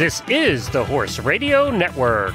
This is the Horse Radio Network.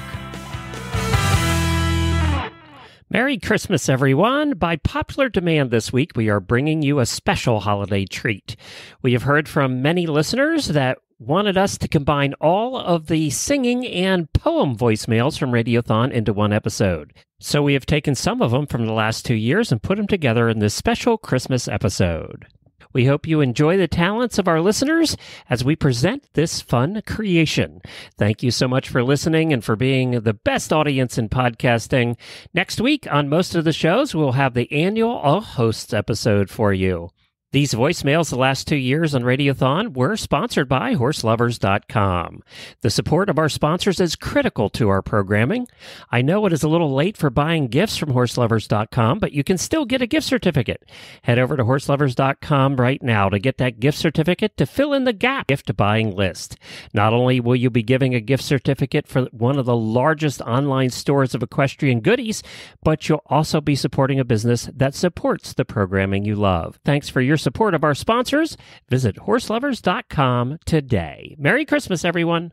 Merry Christmas, everyone. By popular demand this week, we are bringing you a special holiday treat. We have heard from many listeners that wanted us to combine all of the singing and poem voicemails from Radiothon into one episode. So we have taken some of them from the last 2 years and put them together in this special Christmas episode. We hope you enjoy the talents of our listeners as we present this fun creation. Thank you so much for listening and for being the best audience in podcasting. Next week on most of the shows, we'll have the annual All Hosts episode for you. These voicemails the last 2 years on Radiothon were sponsored by HorseLovers.com. The support of our sponsors is critical to our programming. I know it is a little late for buying gifts from HorseLovers.com, but you can still get a gift certificate. Head over to HorseLovers.com right now to get that gift certificate to fill in the gap gift buying list. Not only will you be giving a gift certificate for one of the largest online stores of equestrian goodies, but you'll also be supporting a business that supports the programming you love. Thanks for your support of our sponsors. Visit HorseLovers.com today. Merry Christmas, everyone.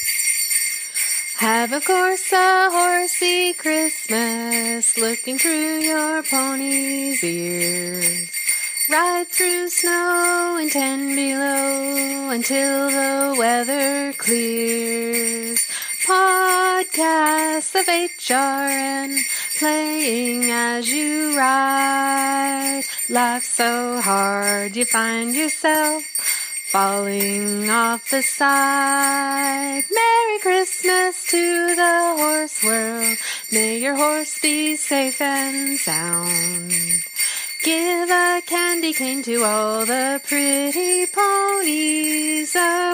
Have, of course, a horsey Christmas, looking through your pony's ears. Ride through snow and 10 below until the weather clears. Podcasts of HRN playing as you ride. Laugh so hard you find yourself falling off the side. Merry Christmas to the horse world. May your horse be safe and sound. Give a candy cane to all the pretty ponies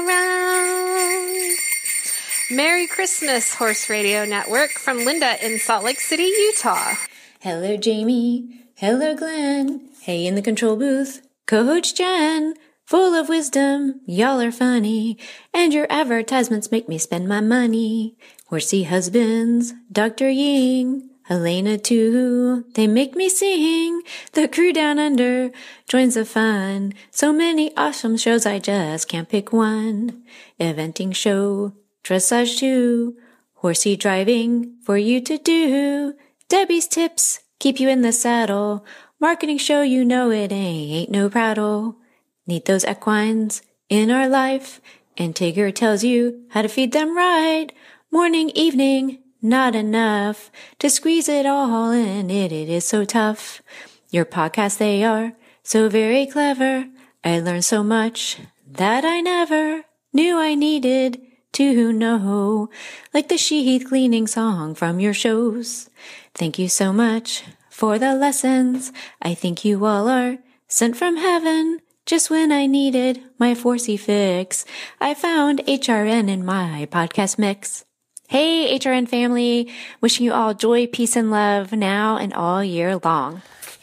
around. Merry Christmas, Horse Radio Network, from Linda in Salt Lake City, Utah. Hello, Jamie. Hello, Glenn. Hey, in the control booth, Coach Jen. Full of wisdom, y'all are funny, and your advertisements make me spend my money. Horsey husbands, Dr. Ying, Helena too, they make me sing. The crew down under joins the fun. So many awesome shows, I just can't pick one. Eventing show, dressage too, horsey driving for you to do. Debbie's tips keep you in the saddle. Marketing show, you know it ain't no prattle. Need those equines in our life, and Tigger tells you how to feed them right. Morning, evening, not enough to squeeze it all in. It is so tough. Your podcasts, they are so very clever. I learned so much that I never knew I needed to know, like the Sheath cleaning song from your shows. Thank you so much for the lessons. I think you all are sent from heaven. Just when I needed my Horsey fix, I found HRN in my podcast mix. Hey, HRN family, wishing you all joy, peace, and love now and all year long.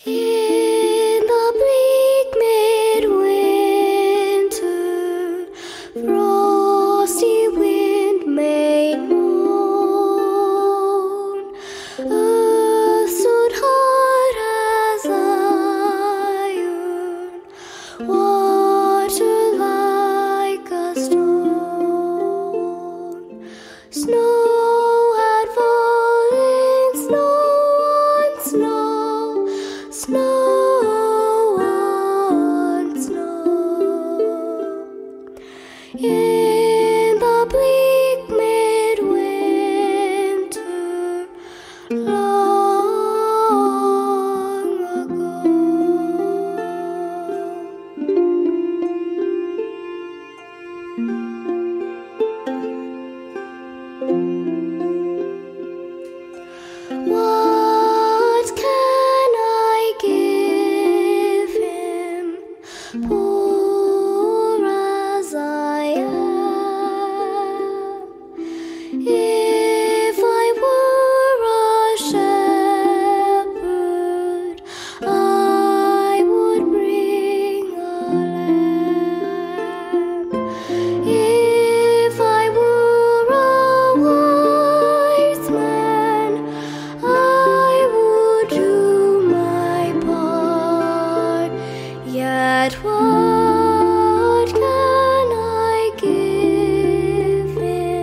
In the bleak midwinter, frosty wind made moan. Earth stood hard as iron, water like a stone. Snow had fallen, snow on snow, snow on snow. In the bleak midwinter, long ago. What can I give him, poor as I am? If I were a shepherd, I would bring a lamb. If I were a wise man, I would do my part. Yet what can I give him?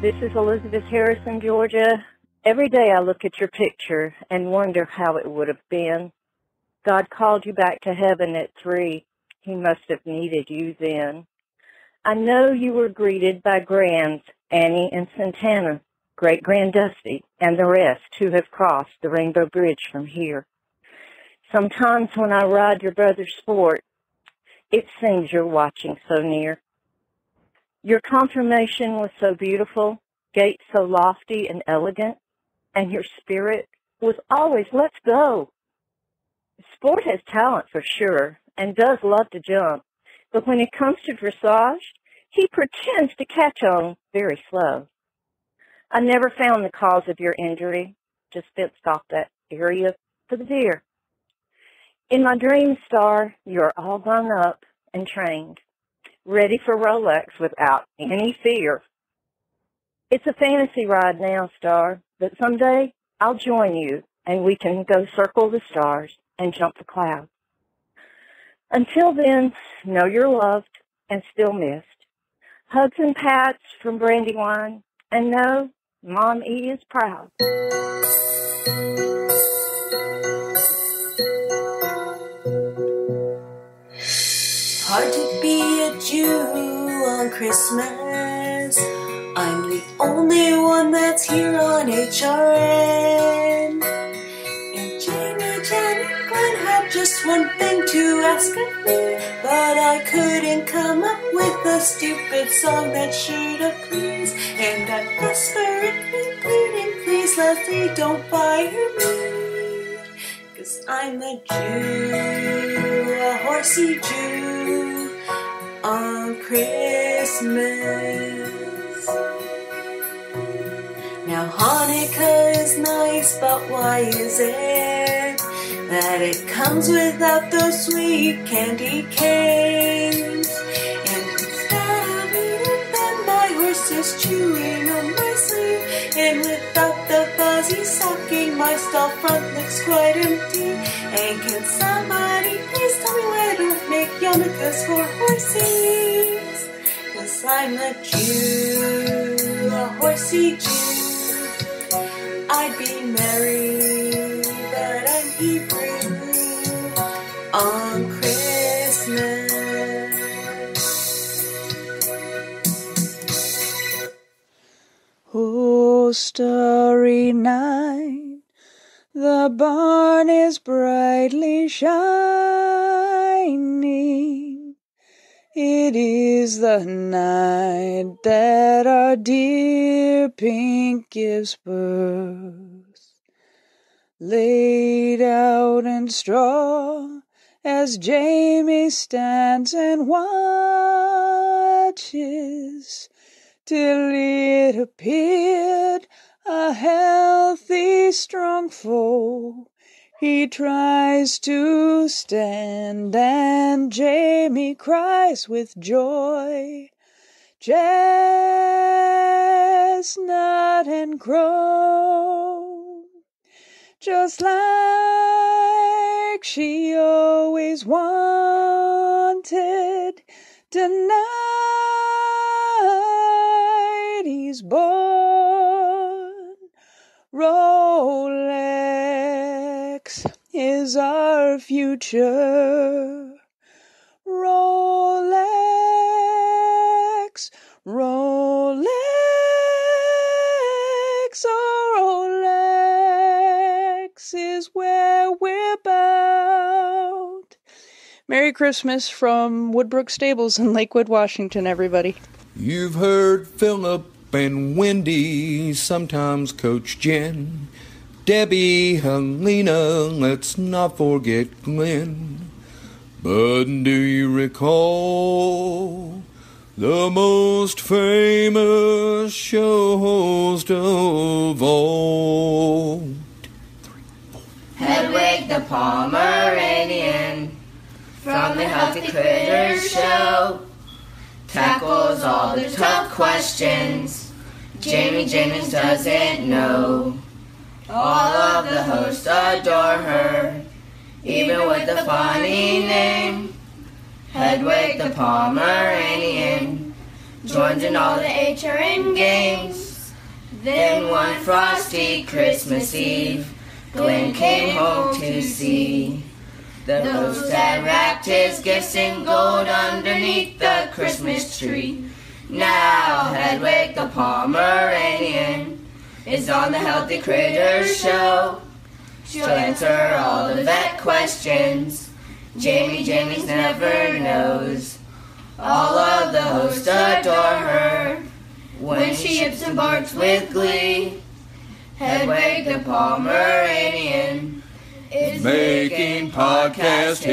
This is Elizabeth Harrison, Georgia. Every day I look at your picture and wonder how it would have been. God called you back to heaven at 3. He must have needed you then. I know you were greeted by grands, Annie and Santana, great-grand Dusty, and the rest who have crossed the Rainbow Bridge from here. Sometimes when I ride your brother's sport, it seems you're watching so near. Your confirmation was so beautiful, gait so lofty and elegant, and your spirit was always, let's go. Sport has talent for sure, and does love to jump, but when it comes to dressage, he pretends to catch on very slow. I never found the cause of your injury, just fenced off that area for the deer. In my dream, Star, you're all grown up and trained, ready for Rolex without any fear. It's a fantasy ride now, Star, but someday I'll join you and we can go circle the stars and jump the clouds. Until then, know you're loved and still missed. Hugs and pats from Brandywine, and know Mom E is proud. Hard to be a Jew on Christmas. I'm the only one that's here on HRN. And Jamie, Jan, and Glenn had just one thing to ask of me, but I couldn't come up with a stupid song that should have pleased. And I'm desperately pleading, please Leslie, don't fire me, 'cause I'm a Jew, a horsey Jew on Christmas. Now Hanukkah is nice, but why is it that it comes without those sweet candy canes? And instead of eating them, my horse is chewing on my sleeve. And without the fuzzy stocking, my stall front looks quite empty. And can somebody please tell me where to make yarmulkes for horses? 'Cause I'm a Jew, a horsey Jew. I'd be Mary, but I'm Hebrew on Christmas. Oh, starry night, the barn is brightly shining. It is the night that our dear Pink gives birth. Laid out in straw as Jamie stands and watches till it appeared a healthy, strong foe. He tries to stand, and Jamie cries with joy, chestnut and crow, just like she always wanted. Tonight he's born. Rolex is our future. Rolex, Rolex, oh Rolex is where we're bound. Merry Christmas from Woodbrook Stables in Lakewood, Washington, everybody. You've heard Philip and Wendy, sometimes Coach Jen, Debbie, Helena, let's not forget Glenn. But do you recall the most famous show host of all? Hedwig the Pomeranian from the Healthy Critters Show tackles all the tough questions Jamie Jennings doesn't know. All of the hosts adore her, even with the funny name. Hedwig the Pomeranian joins in all the HRN games. Then one frosty Christmas Eve, Glenn came home to see the host had wrapped his gifts in gold underneath the Christmas tree. Now Hedwig the Pomeranian is on the Healthy Critters show. She'll answer all the vet questions Jamie's never knows. All of the hosts adore her when she yips and barks with glee. Hedwig the Pomeranian is Making podcast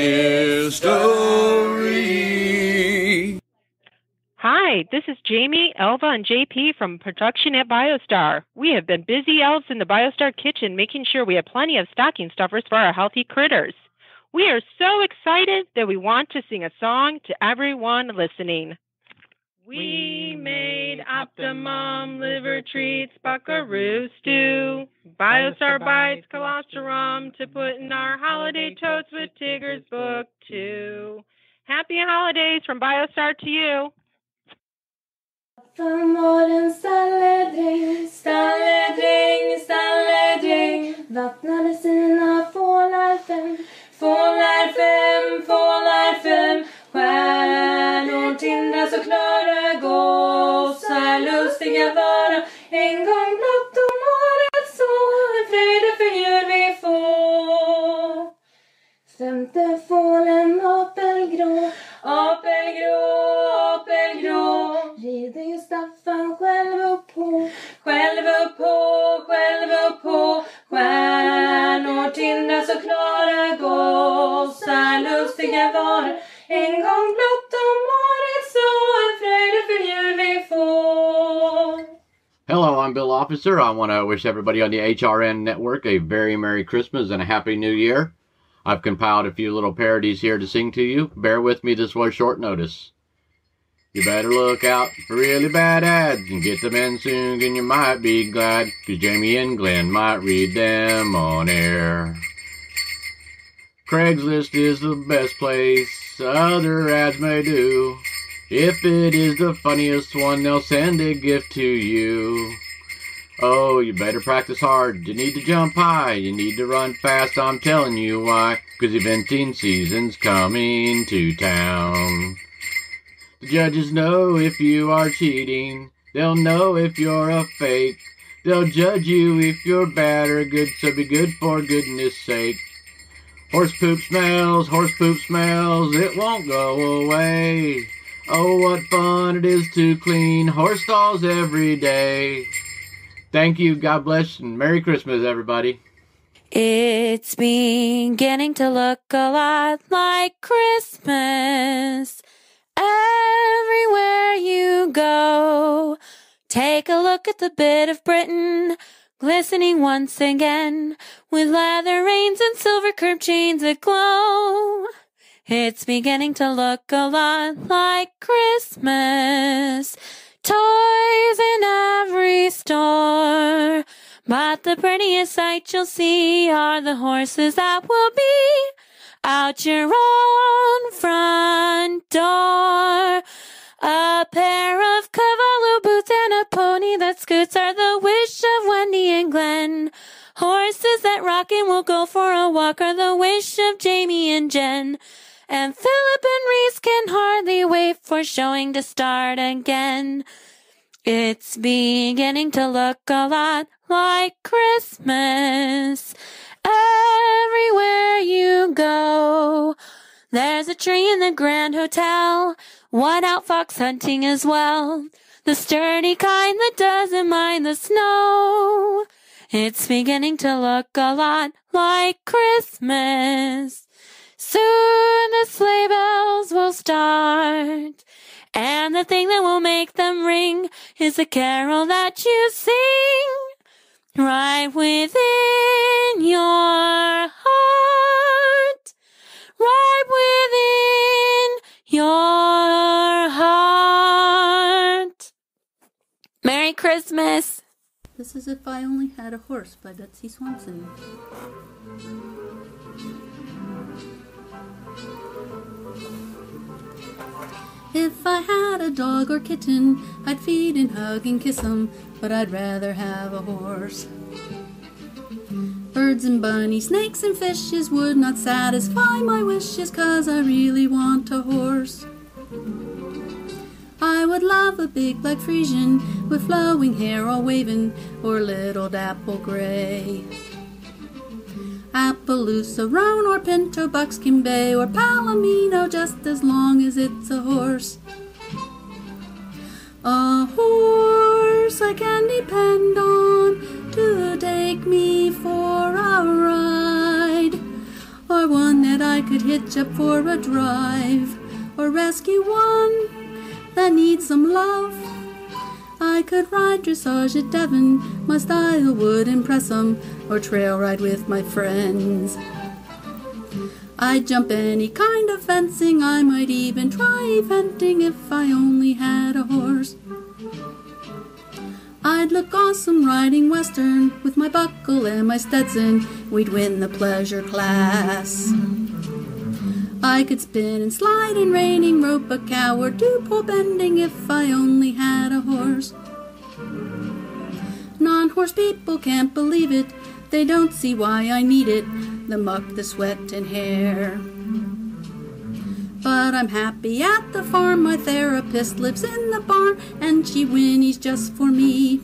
history. Hi, this is Jamie, Elva, and JP from production at BioStar. We have been busy elves in the BioStar kitchen making sure we have plenty of stocking stuffers for our healthy critters. We are so excited that we want to sing a song to everyone listening. We made Optimum liver treats, buckaroo stew, BioStar bites, colostrum to put in our holiday totes with Tigger's book too. Happy holidays from BioStar to you. Från morgon stalledräng, stalledräng, stalledräng vattnade sina fålar fem, fålar fem, fålar fem. Stjärnor tindras och klara, gossar lustiga vara. En gång blott om året så en fröjd och för djur vi får. Femte fålen apelgrå, apelgrå, apelgrå. Rider ju Staffan själv upp på, själv upp på, själv upp på. Stjärnor tindras och klara, gossar lustiga vara. En gång blott om året så en fröjd och för djur vi får. Hello, I'm Bill Officer. I want to wish everybody on the HRN network a very Merry Christmas and a Happy New Year. I've compiled a few little parodies here to sing to you. Bear with me, this was short notice. You better look out for really bad ads and get them in soon, and you might be glad, 'cause Jamie and Glenn might read them on air. Craigslist is the best place other ads may do. If it is the funniest one, they'll send a gift to you. Oh, you better practice hard. You need to jump high. You need to run fast. I'm telling you why. 'Cause eventing season's coming to town. The judges know if you are cheating. They'll know if you're a fake. They'll judge you if you're bad or good, so be good for goodness sake. Horse poop smells, it won't go away. Oh, what fun it is to clean horse stalls every day. Thank you, God bless, and Merry Christmas, everybody. It's beginning to look a lot like Christmas everywhere you go. Take a look at the bit of Britain, glistening once again, with leather reins and silver curb chains that glow. It's beginning to look a lot like Christmas, toys in every store. But the prettiest sight you'll see are the horses that will be out your own front door. A pair of Cavallo boots and a pony that scoots are the wish of Wendy and Glenn. Horses that rock and will go for a walk are the wish of Jamie and Jen. And Philip and Reese can hardly wait for showing to start again. It's beginning to look a lot like Christmas everywhere you go. There's a tree in the Grand Hotel, one out fox hunting as well, the sturdy kind that doesn't mind the snow. It's beginning to look a lot like Christmas. Soon the sleigh bells will start, and the thing that will make them ring is the carol that you sing right within your heart, right within your heart. Merry Christmas. This is If I Only Had a Horse by Betsy Swanson. If I had had a dog or kitten, I'd feed and hug and kiss 'em, but I'd rather have a horse. Birds and bunnies, snakes and fishes would not satisfy my wishes, 'cause I really want a horse. I would love a big black Friesian with flowing hair all waving, or little dapple gray. Appaloosa, roan or pinto, buckskin bay or palomino, just as long as it's a horse. A horse I can depend on to take me for a ride, or one that I could hitch up for a drive, or rescue one that needs some love. I could ride dressage at Devon, my style would impress 'em, or trail ride with my friends. I'd jump any kind of fencing, I might even try eventing if I only had a horse. I'd look awesome riding western, with my buckle and my Stetson, we'd win the pleasure class. I could spin and slide in raining, rope a cow or do pole bending if I only had a horse. Non-horse people can't believe it, they don't see why I need it, the muck, the sweat and hair. But I'm happy at the farm, my therapist lives in the barn, and she whinnies just for me.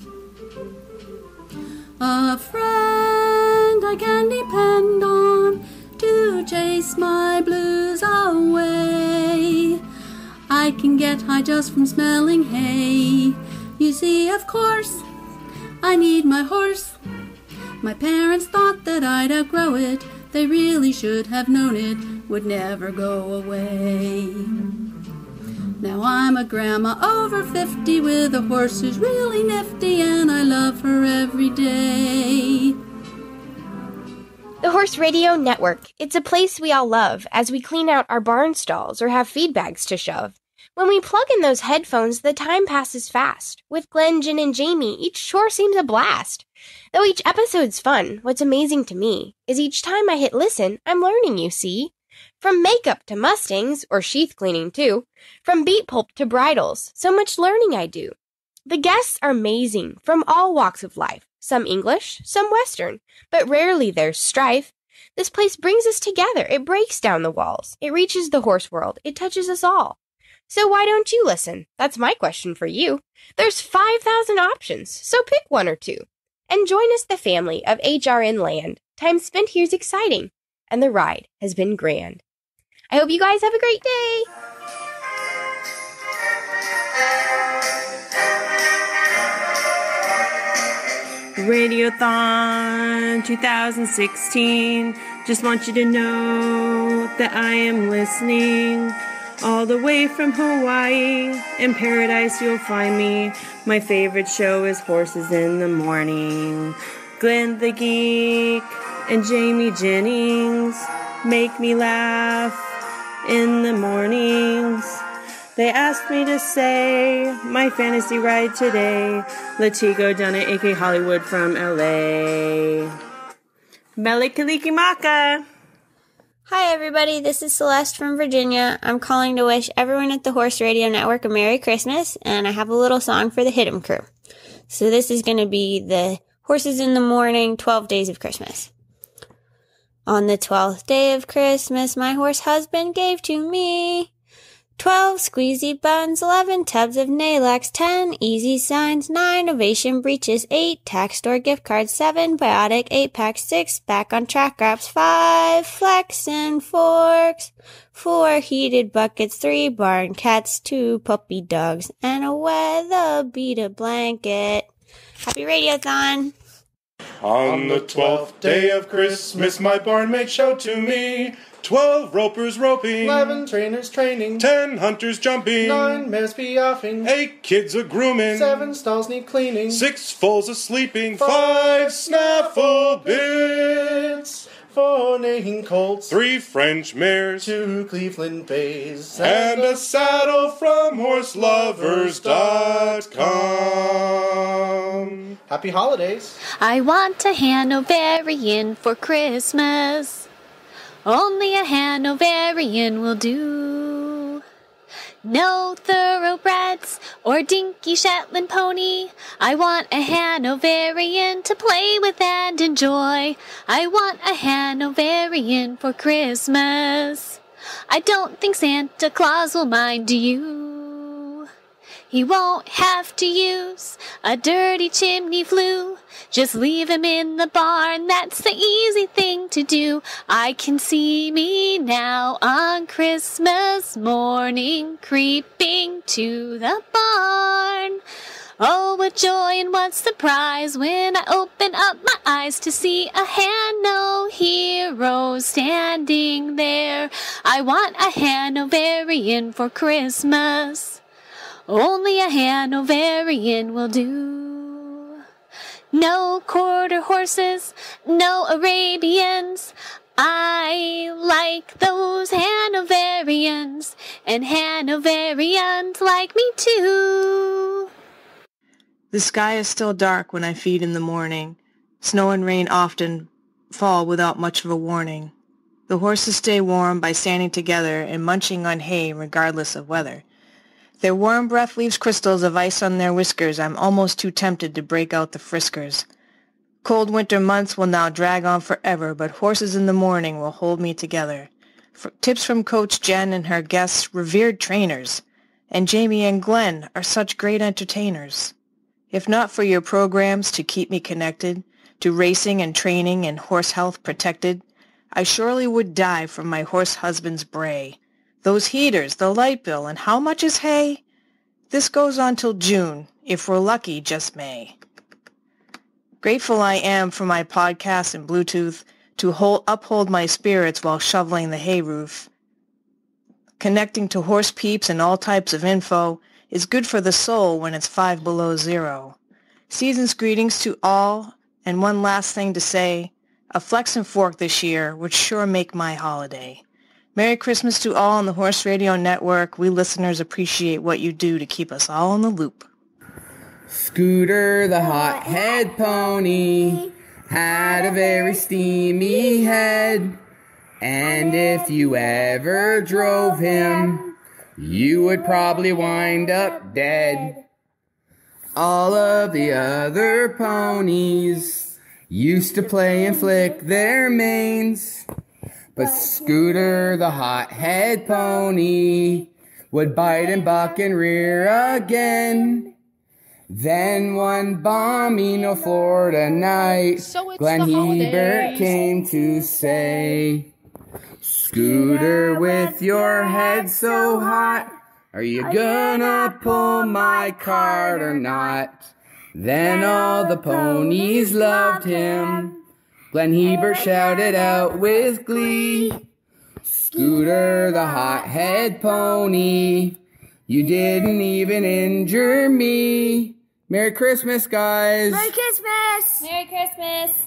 A friend I can depend on to chase my blues away. I can get high just from smelling hay. You see, of course, I need my horse. My parents thought that I'd outgrow it. They really should have known it would never go away. Now I'm a grandma over 50 with a horse who's really nifty, and I love her every day. The Horse Radio Network. It's a place we all love as we clean out our barn stalls or have feed bags to shove. When we plug in those headphones, the time passes fast. With Glenn, Jen, and Jamie, each chore seems a blast. Though each episode's fun, what's amazing to me is each time I hit listen, I'm learning, you see. From makeup to Mustangs, or sheath cleaning too. From beet pulp to bridles, so much learning I do. The guests are amazing, from all walks of life. Some English, some Western, but rarely there's strife. This place brings us together, it breaks down the walls. It reaches the horse world, it touches us all. So why don't you listen? That's my question for you. There's 5,000 options, so pick one or two. And join us, the family of HRN Land. Time spent here's exciting, and the ride has been grand. I hope you guys have a great day. Radiothon 2016. Just want you to know that I am listening. All the way from Hawaii, in paradise you'll find me. My favorite show is Horses in the Morning. Glenn the Geek and Jamie Jennings make me laugh in the mornings. They asked me to say my fantasy ride today. Latigo down at AK Hollywood from LA. Mele Kalikimaka. Hi everybody, this is Celeste from Virginia. I'm calling to wish everyone at the Horse Radio Network a Merry Christmas, and I have a little song for the Hit 'em crew. So this is going to be the Horses in the Morning, 12 Days of Christmas. On the 12th day of Christmas, my horse husband gave to me 12 squeezy buns, 11 tubs of Nalax, 10 easy signs, 9 ovation breeches, 8 tax store gift cards, 7 biotic, 8 packs, 6 back on track wraps, 5 flex and forks, 4 heated buckets, 3 barn cats, 2 puppy dogs, and a weather beater blanket. Happy Radiothon! On the 12th day of Christmas, my barnmate showed to me 12 ropers roping, 11 trainers training, 10 hunters jumping, 9 mares piaffing, 8 kids a grooming, 7 stalls need cleaning, 6 foals a sleeping, 5 snaffle bits, 4 neighing colts, 3 French mares, 2 Cleveland bays, and a saddle from horselovers.com. Happy holidays! I want a Hanoverian for Christmas. Only a Hanoverian will do. No thoroughbreds or dinky Shetland pony. I want a Hanoverian to play with and enjoy. I want a Hanoverian for Christmas. I don't think Santa Claus will mind you. He won't have to use a dirty chimney flue. Just leave him in the barn, that's the easy thing to do. I can see me now on Christmas morning, creeping to the barn. Oh, what joy and what surprise when I open up my eyes to see a Hano hero standing there. I want a Hanoverian for Christmas. Only a Hanoverian will do. No quarter horses, no Arabians. I like those Hanoverians, and Hanoverians like me too. The sky is still dark when I feed in the morning. Snow and rain often fall without much of a warning. The horses stay warm by standing together and munching on hay regardless of weather. Their warm breath leaves crystals of ice on their whiskers. I'm almost too tempted to break out the friskers. Cold winter months will now drag on forever, but horses in the morning will hold me together. Tips from Coach Jen and her guests, revered trainers. And Jamie and Glenn are such great entertainers. If not for your programs to keep me connected to racing and training and horse health protected, I surely would die from my horse husband's bray. Those heaters, the light bill, and how much is hay? This goes on till June, if we're lucky, just May. Grateful I am for my podcast and Bluetooth to uphold my spirits while shoveling the hay roof. Connecting to horse peeps and all types of info is good for the soul when it's 5 below zero. Season's greetings to all, and one last thing to say, a flex and fork this year would sure make my holiday. Merry Christmas to all on the Horse Radio Network. We listeners appreciate what you do to keep us all in the loop. Scooter the hot-head pony had a very steamy head, and if you ever drove him, you would probably wind up dead. All of the other ponies used to play and flick their manes, but Scooter the hot-head pony would bite and buck and rear again. Then one balmy Florida night, Glenn Hebert came to say, Scooter, with your head so hot, are you gonna pull my cart or not? Then all the ponies loved him. Glenn Hebert shouted out with glee, Scooter the hot-head pony, you didn't even injure me. Merry Christmas, guys. Merry Christmas. Merry Christmas.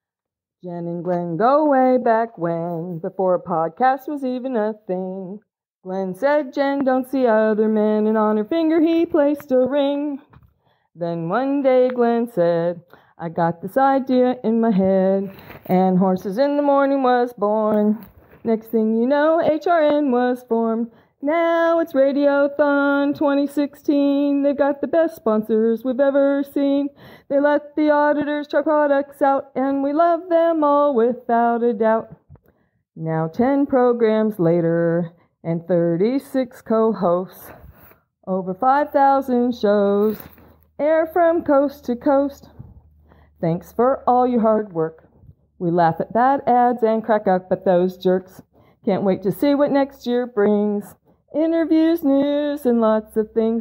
Jen and Glenn go way back when, before a podcast was even a thing. Glenn said Jen don't see other men, and on her finger he placed a ring. Then one day Glenn said, I got this idea in my head, and Horses in the Morning was born. Next thing you know, HRN was formed. Now it's Radiothon 2016. They've got the best sponsors we've ever seen. They let the auditors try products out, and we love them all without a doubt. Now 10 programs later, and 36 co-hosts. Over 5,000 shows, air from coast to coast. Thanks for all your hard work. We laugh at bad ads and crack up at those jerks. Can't wait to see what next year brings. Interviews, news, and lots of things.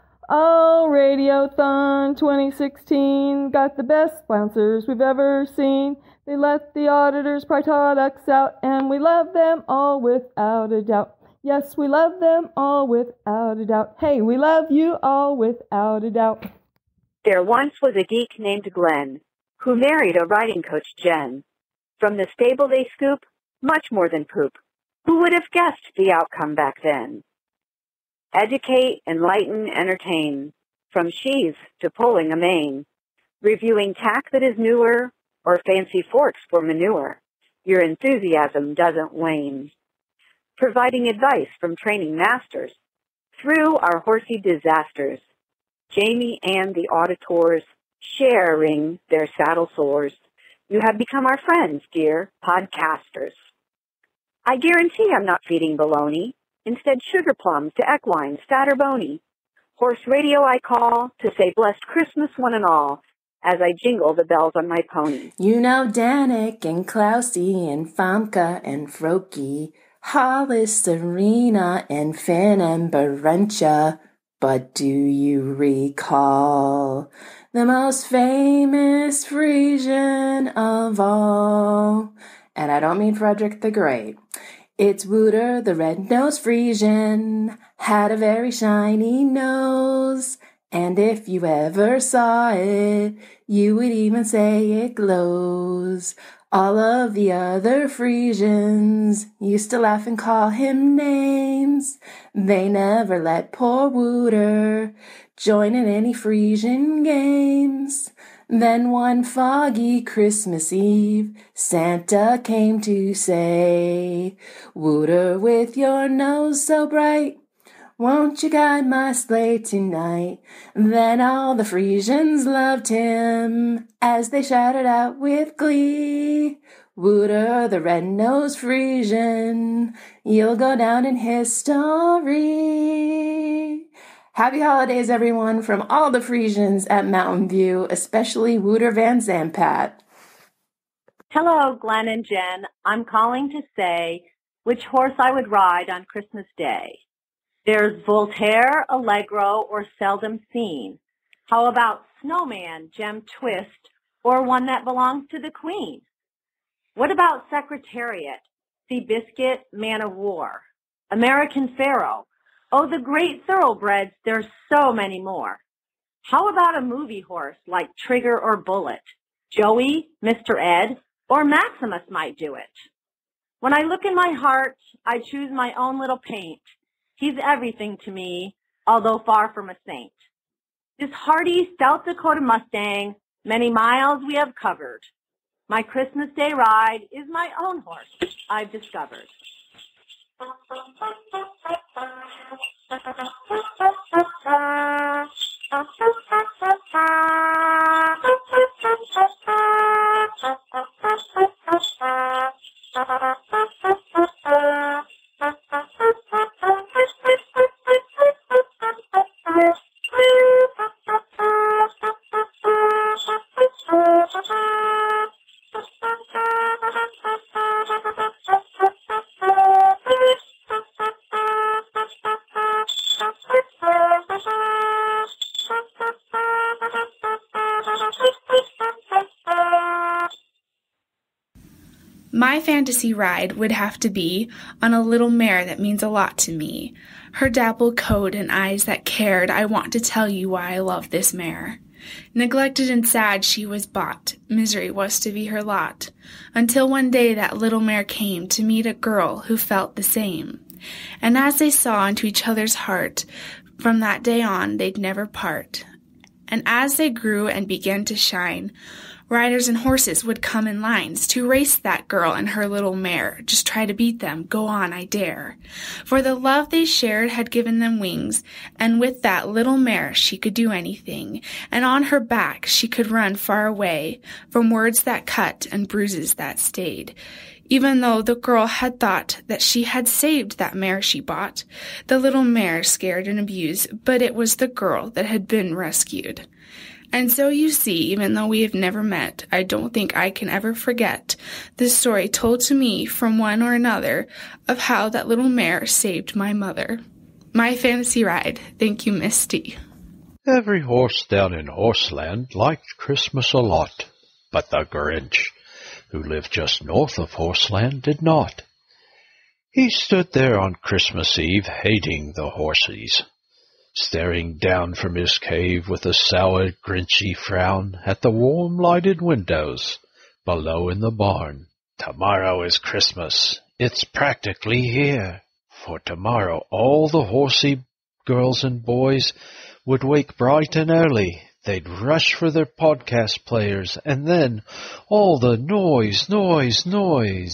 Oh, Radiothon 2016 got the best sponsors we've ever seen. They let the auditors pry products out, and we love them all without a doubt. Yes, we love them all without a doubt. Hey, we love you all without a doubt. There once was a geek named Glenn who married a riding coach, Jen. From the stable they scoop much more than poop. Who would have guessed the outcome back then? Educate, enlighten, entertain, from sheaves to pulling a mane, reviewing tack that is newer or fancy forks for manure. Your enthusiasm doesn't wane. Providing advice from training masters, through our horsey disasters. Jamie and the auditors sharing their saddle sores. You have become our friends, dear podcasters. I guarantee I'm not feeding baloney. Instead, sugar plums to equine, fat or bony. Horse radio I call to say blessed Christmas one and all as I jingle the bells on my pony. You know Danik and Klausy and Famke and Froki, Hollis, Serena and Finn and Barentia. But do you recall the most famous Frisian of all? And I don't mean Frederick the Great. It's Wouter, the red-nosed Frisian, had a very shiny nose. And if you ever saw it, you would even say it glows. All of the other Frisians used to laugh and call him names. They never let poor Wouter join in any Frisian games. Then one foggy Christmas Eve, Santa came to say, Wouter, with your nose so bright, won't you guide my sleigh tonight? Then all the Frisians loved him as they shouted out with glee, Wouter, the red-nosed Frisian, you'll go down in history. Happy holidays, everyone, from all the Frisians at Mountain View, especially Wouter Van Zampat. Hello, Glenn and Jen. I'm calling to say which horse I would ride on Christmas Day. There's Voltaire, Allegro, or Seldom Seen. How about Snowman, Gem Twist, or one that belongs to the Queen? What about Secretariat, Seabiscuit, Man of War, American Pharaoh? Oh, the great thoroughbreds, there's so many more. How about a movie horse like Trigger or Bullet? Joey, Mr. Ed, or Maximus might do it. When I look in my heart, I choose my own little paint. He's everything to me, although far from a saint. This hardy South Dakota Mustang, many miles we have covered. My Christmas Day ride is my own horse I've discovered. My fantasy ride would have to be on a little mare that means a lot to me. Her dappled coat and eyes that cared, I want to tell you why I love this mare. Neglected and sad she was bought, misery was to be her lot, until one day that little mare came to meet a girl who felt the same. And as they saw into each other's heart, from that day on they'd never part. And as they grew and began to shine, riders and horses would come in lines to race that girl and her little mare. Just try to beat them, go on, I dare. For the love they shared had given them wings, and with that little mare she could do anything, and on her back she could run far away from words that cut and bruises that stayed. Even though the girl had thought that she had saved that mare she bought, the little mare scared and abused, but it was the girl that had been rescued. And so you see, even though we have never met, I don't think I can ever forget the story told to me from one or another of how that little mare saved my mother. My fantasy ride. Thank you, Misty. Every horse down in Horseland liked Christmas a lot, but the Grinch, who lived just north of Horseland, did not. He stood there on Christmas Eve hating the horses, staring down from his cave with a sour, grinchy frown at the warm lighted windows below in the barn. Tomorrow is Christmas. It's practically here. For tomorrow all the horsey girls and boys would wake bright and early. They'd rush for their podcast players, and then all the noise, noise, noise.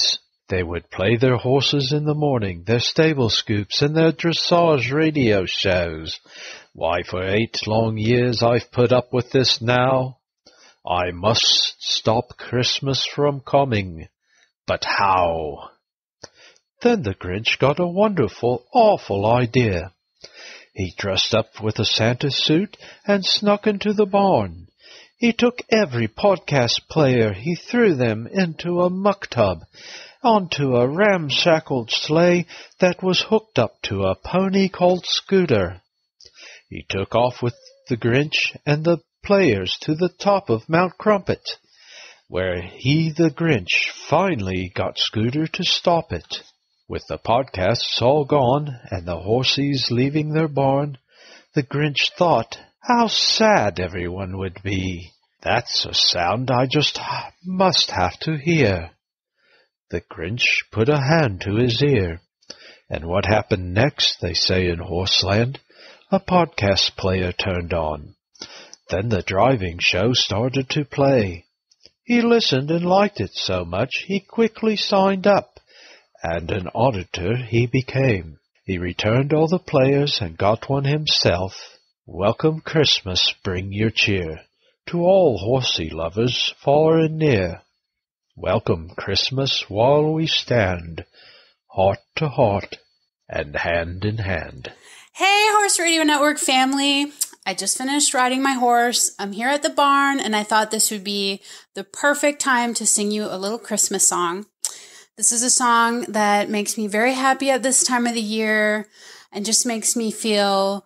They would play their horses in the morning, their stable scoops, and their dressage radio shows. Why, for 8 long years I've put up with this now. I must stop Christmas from coming. But how? Then the Grinch got a wonderful, awful idea. He dressed up with a Santa suit and snuck into the barn. He took every podcast player, he threw them into a muck tub, onto a ramshackle sleigh that was hooked up to a pony called Scooter. He took off with the Grinch and the players to the top of Mount Crumpet, where he, the Grinch, finally got Scooter to stop it. With the podcasts all gone and the horsies leaving their barn, the Grinch thought how sad everyone would be. That's a sound I just must have to hear. The Grinch put a hand to his ear, and what happened next, they say in Horseland, a podcast player turned on. Then the driving show started to play. He listened and liked it so much he quickly signed up, and an auditor he became. He returned all the players and got one himself. Welcome Christmas, bring your cheer to all horsey lovers far and near. Welcome Christmas while we stand, heart to heart and hand in hand. Hey, Horse Radio Network family. I just finished riding my horse. I'm here at the barn, and I thought this would be the perfect time to sing you a little Christmas song. This is a song that makes me very happy at this time of the year and just makes me feel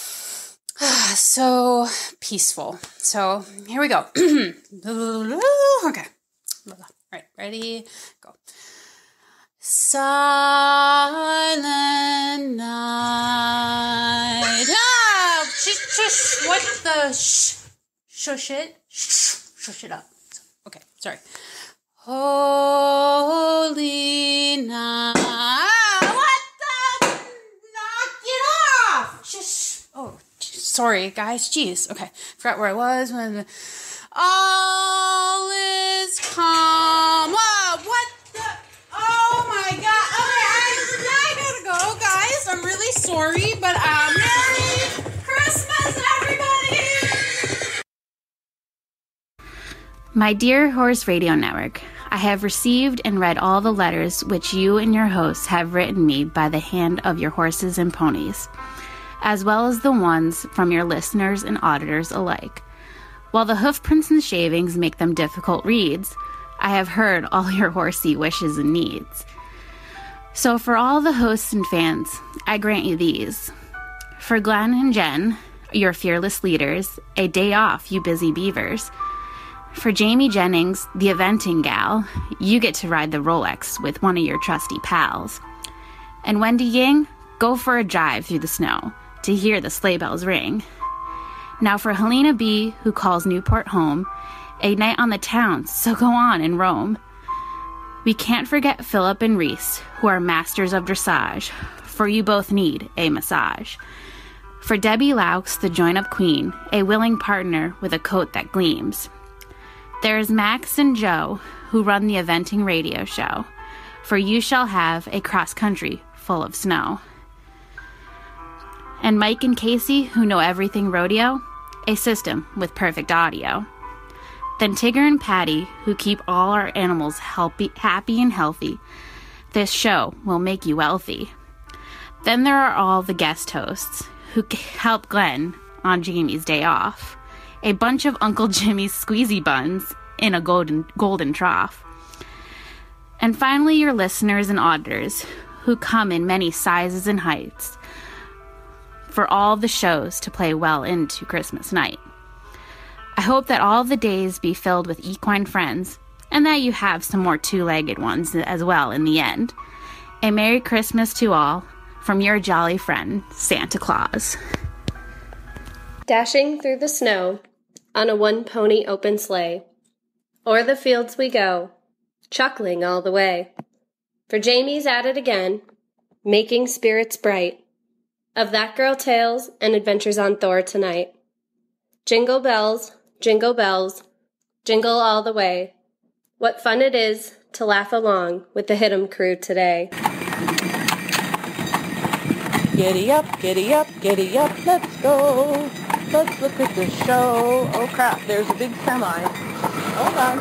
so peaceful. So here we go. Okay. All right, ready? Go. Silent night. Ah! Shush, what the? Shush it. Shush it up. Okay, sorry. Holy night. What the? Knock it off. Shush. Oh, sorry, guys. Jeez. Okay, forgot where I was when. All is calm. Whoa, what the? Oh my God. Okay, I gotta go, guys. I'm really sorry, but Merry Christmas, everybody. My dear Horse Radio Network, I have received and read all the letters which you and your hosts have written me by the hand of your horses and ponies, as well as the ones from your listeners and auditors alike. While the hoof prints and shavings make them difficult reads, I have heard all your horsey wishes and needs. So for all the hosts and fans, I grant you these. For Glenn and Jen, your fearless leaders, a day off, you busy beavers. For Jamie Jennings, the eventing gal, you get to ride the Rolex with one of your trusty pals. And Wendy Ying, go for a drive through the snow to hear the sleigh bells ring. Now for Helena B., who calls Newport home, a night on the town, so go on and roam. We can't forget Philip and Reese, who are masters of dressage, for you both need a massage. For Debbie Laux, the join-up queen, a willing partner with a coat that gleams. There's Max and Joe, who run the eventing radio show, for you shall have a cross-country full of snow. And Mike and Casey, who know everything rodeo, a system with perfect audio. Then Tigger and Patty, who keep all our animals happy and healthy. This show will make you wealthy. Then there are all the guest hosts, who help Glenn on Jamie's day off. A bunch of Uncle Jimmy's squeezy buns in a golden trough. And finally, your listeners and auditors, who come in many sizes and heights, for all the shows to play well into Christmas night. I hope that all the days be filled with equine friends, and that you have some more two-legged ones as well in the end. A Merry Christmas to all, from your jolly friend, Santa Claus. Dashing through the snow, on a one-pony open sleigh, o'er the fields we go, chuckling all the way. For Jamie's at it again, making spirits bright, of that girl tales and adventures on Thor tonight. Jingle bells, jingle all the way. What fun it is to laugh along with the Hit 'em crew today. Giddy up, giddy up, giddy up, let's go. Let's look at the show. Oh crap, there's a big semi. Hold on.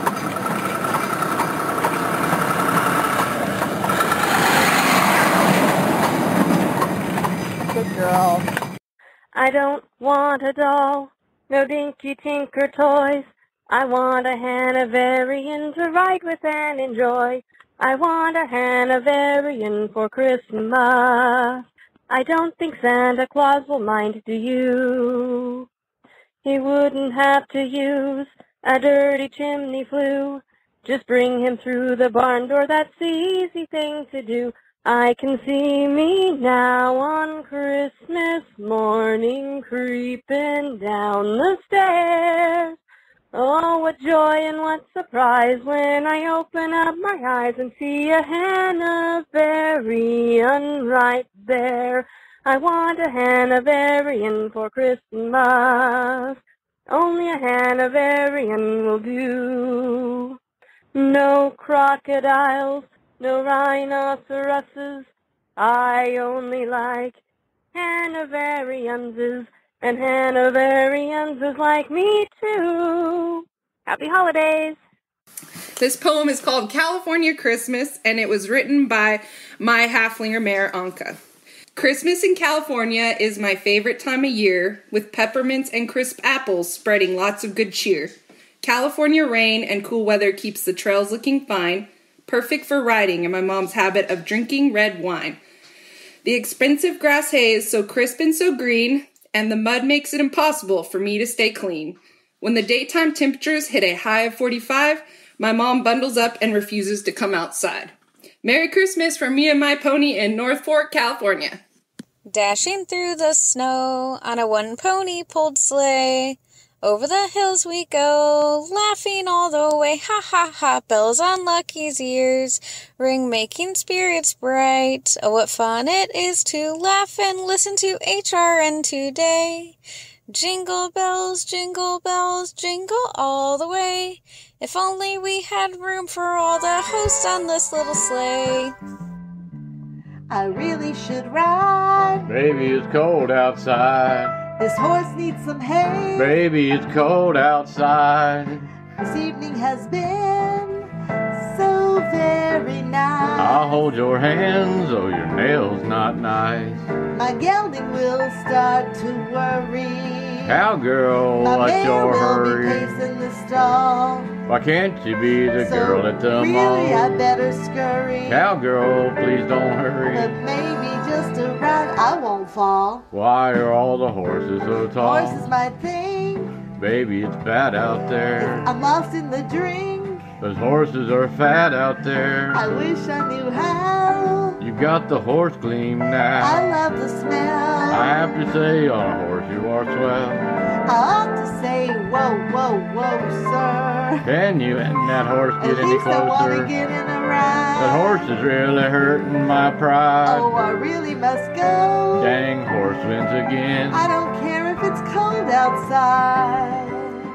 Good girl. I don't want a doll, no dinky tinker toys. I want a Hanoverian to ride with and enjoy. I want a Hanoverian for Christmas. I don't think Santa Claus will mind, do you? He wouldn't have to use a dirty chimney flue. Just bring him through the barn door, that's the easy thing to do. I can see me now on Christmas morning creeping down the stairs. Oh, what joy and what surprise when I open up my eyes and see a Hanoverian right there. I want a Hanoverian for Christmas. Only a Hanoverian will do. No crocodiles, no rhinoceroses. I only like Hanoverians, and Hanoverians is like me too. Happy holidays! This poem is called California Christmas, and it was written by my halflinger mare, Anka. Christmas in California is my favorite time of year, with peppermints and crisp apples spreading lots of good cheer. California rain and cool weather keeps the trails looking fine, perfect for riding and my mom's habit of drinking red wine. The expensive grass hay is so crisp and so green, and the mud makes it impossible for me to stay clean. When the daytime temperatures hit a high of 45, my mom bundles up and refuses to come outside. Merry Christmas from me and my pony in North Fork, California. Dashing through the snow on a one-pony pulled sleigh. Over the hills we go, laughing all the way, ha ha ha, bells on Lucky's ears ring, making spirits bright. Oh, what fun it is to laugh and listen to HRN today. Jingle bells, jingle all the way. If only we had room for all the hosts on this little sleigh. I really should ride. Baby, it's cold outside. This horse needs some hay. Baby, it's cold outside. This evening has been so very nice. I'll hold your hands, oh, your nails not nice. My gelding will start to worry. Cowgirl, my what's your hurry? hurry? Be pacing the stall. Why can't you be the girl at the really mall? I better scurry. Cowgirl, please don't hurry. But maybe just a ride, I won't fall. Why are all the horses so tall? Horse is my thing. Baby, it's bad out there. I'm lost in the drink. Those horses are fat out there. I wish I knew how. You got the horse gleam now. I love the smell. I have to say, on a horse you are swell. I ought to say, whoa, whoa, whoa, sir. Can you and that horse get At any least I want closer? to get in a ride. That horse is really hurting my pride. Oh, I really must go. Dang horse wins again. I don't care if it's cold outside.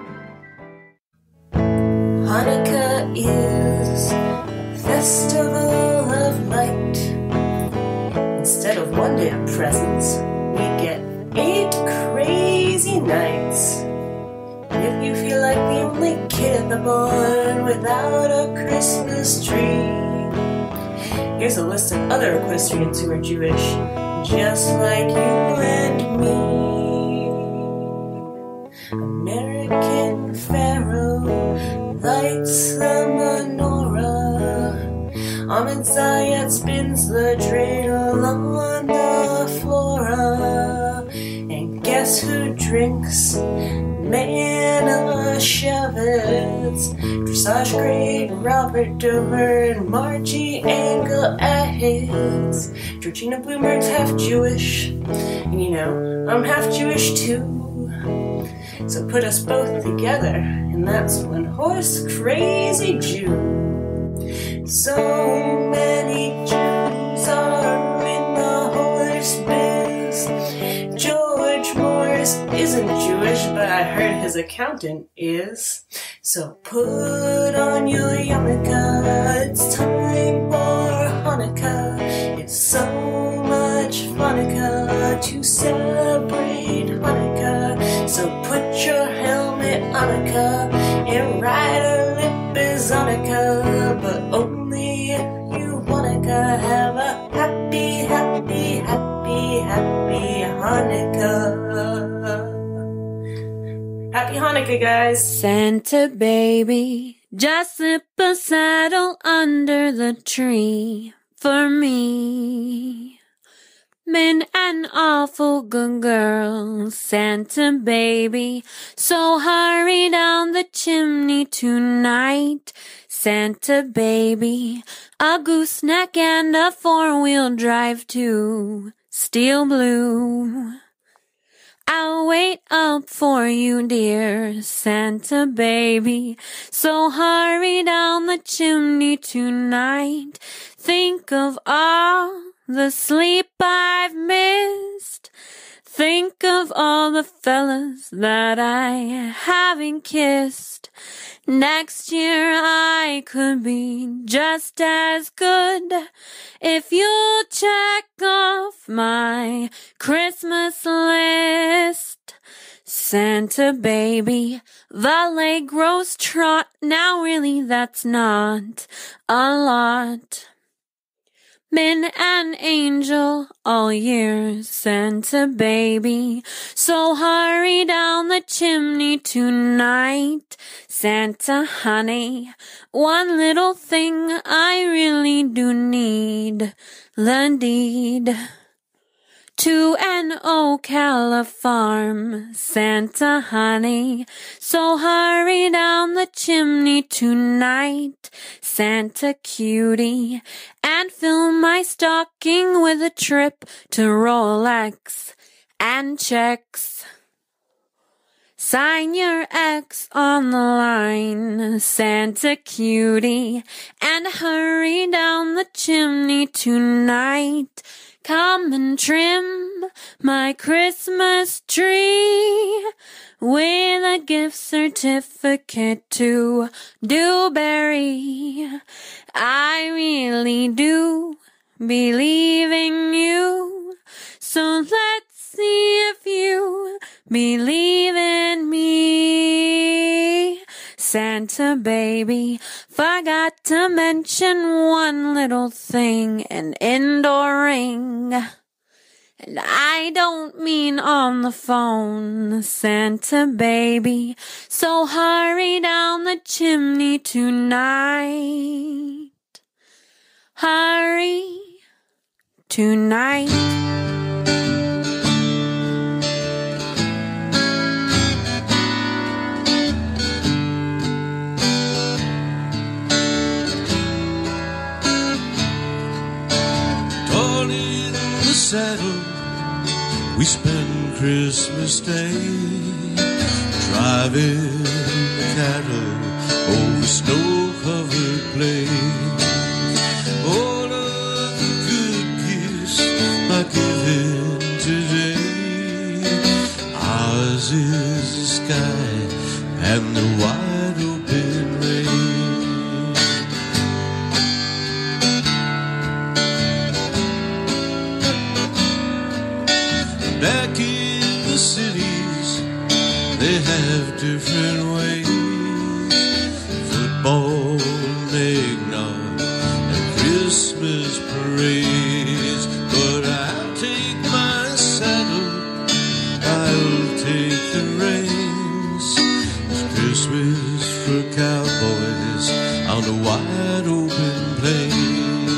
Hanukkah is a festival of light. Instead of one day of presents, we get 8 crazy nights. If you feel like the only kid at the barn without a Christmas tree, here's a list of other equestrians who are Jewish, just like you and me. American Pharaoh lights the menorah. Ahmed Zayat spins the dreidel on the flora. And guess who drinks Manischewitz? Dressage great Robert Dover and Margie Engel-Ehitz. Georgina Bloomberg's half Jewish, and you know, I'm half Jewish too. So put us both together, and that's one horse crazy Jew. So many Jews are in the horse biz. George Morris isn't Jewish, but I heard his accountant is. So put on your yarmulke, it's time for Hanukkah. It's so much Hanukkah to celebrate Hanukkah. So put your helmet Hanukkah and ride a lip is Hanukkah. But only if you Hanukkah, have a happy, happy, happy, happy Hanukkah. Happy Hanukkah, guys. Santa baby, just slip a saddle under the tree for me. Been an awful good girl, Santa baby, so hurry down the chimney tonight. Santa baby, a gooseneck and a four-wheel drive too, steel blue. I'll wait up for you, dear Santa baby, so hurry down the chimney tonight. Think of all the sleep I've missed. Think of all the fellas that I haven't kissed. Next year I could be just as good if you check off my Christmas list. Santa baby, the leg grows trot. Now really that's not a lot. Been an angel all year, Santa baby, so hurry down the chimney tonight. Santa honey, one little thing I really do need, the deed to an Ocala farm, Santa honey, so hurry down the chimney tonight, Santa cutie, and fill my stocking with a trip to Rolex and checks. Sign your X on the line, Santa cutie, and hurry down the chimney tonight. Come and trim my Christmas tree with a gift certificate to Dewberry. I really do believe in you, so let's see if you believe in me. Santa baby, forgot to mention one little thing, an indoor ring. And I don't mean on the phone, Santa baby, so hurry down the chimney tonight. Hurry tonight. Saddle, we spend Christmas Day driving cattle over snow-covered plains. All of the good gifts are given today. Ours is the sky and the wide open range. Back in the cities, they have different ways. Football, eggnog, and Christmas parades. But I'll take my saddle, I'll take the reins. It's Christmas for cowboys on the wide open plains.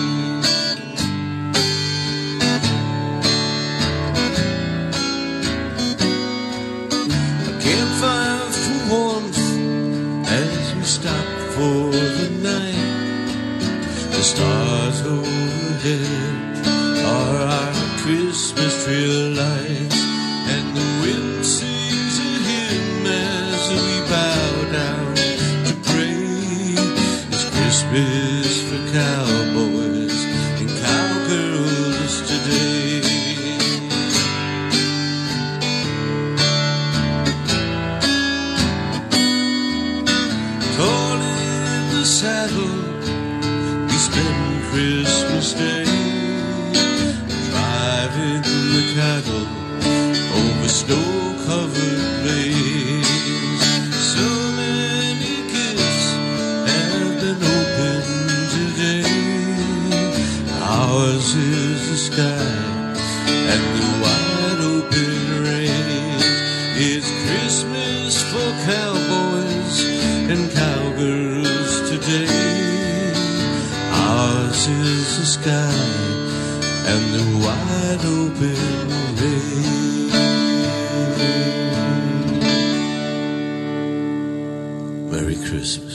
For the night, the stars overhead are our Christmas tree lights, and the wind sings a hymn as we bow down to pray. It's Christmas for cowboys and cowgirls today. day, driving the cattle over snow-covered plains. So many gifts have been opened today. Ours is the sky and the wide open range. It's Christmas for cowboys and cowgirls today. Ours is the sky and the wide open range. Merry Christmas.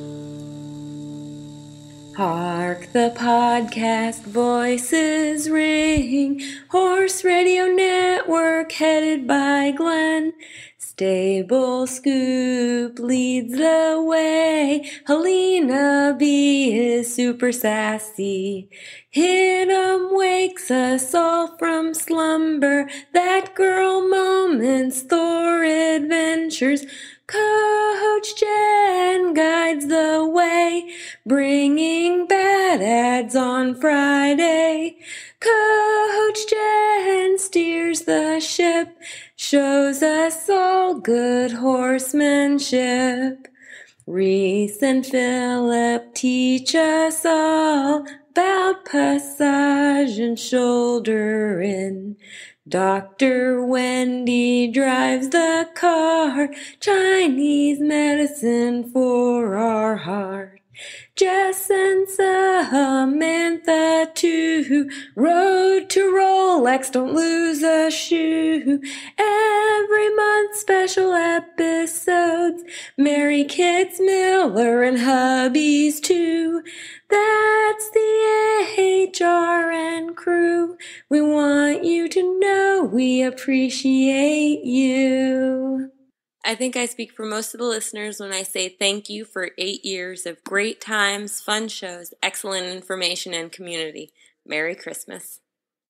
Hark the podcast voices ring. Horse Radio Network headed by Glenn. Stable Scoop leads the way. Helena B is super sassy. Hid'em wakes us all from slumber. That girl Moments, Thor adventures. Coach Jen guides the way, bringing bad ads on Friday. Coach Jen steers the ship, shows us all good horsemanship. Reese and Philip teach us all about passage and shoulder in. Dr. Wendy drives the car, Chinese medicine for our heart. Jess and Samantha too, road to Rolex, don't lose a shoe. Every month special episodes, Mary Kids Miller and hubbies too. That's the HRN crew. We want you to know we appreciate you. I think I speak for most of the listeners when I say thank you for 8 years of great times, fun shows, excellent information, and community. Merry Christmas.